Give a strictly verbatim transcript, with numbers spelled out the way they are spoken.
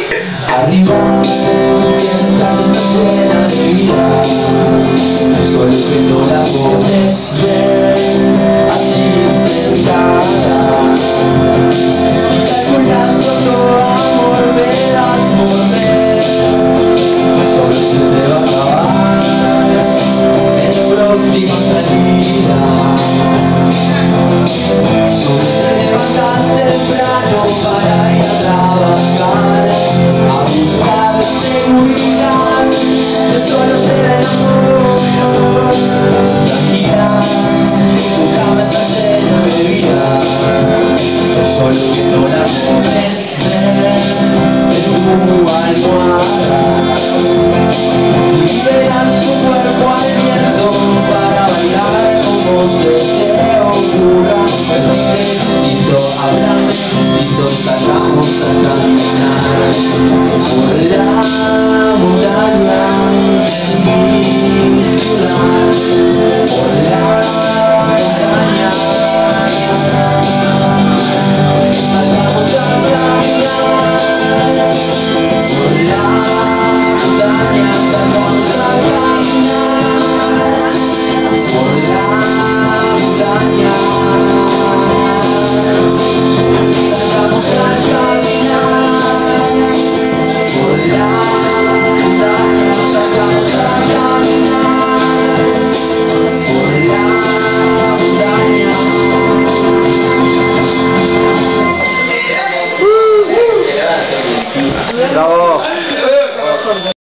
Arriba, la luna llena de vida, solo que no la podés ver, así sentada. Si de algún lado todo amor verás volver, solo se te va a acabar en la próxima salida. Solo te levantas temprano para ir a trabajar, a buscar seguridad, que solo será el amor. Tranquila, tu cama está llena de vida, solo que no la puedes ver en tu almohada. Si liberas tu cuerpo al viento para bailar como se te ocurra, pues dime, listo, háblame, listo, salgamos a caminar.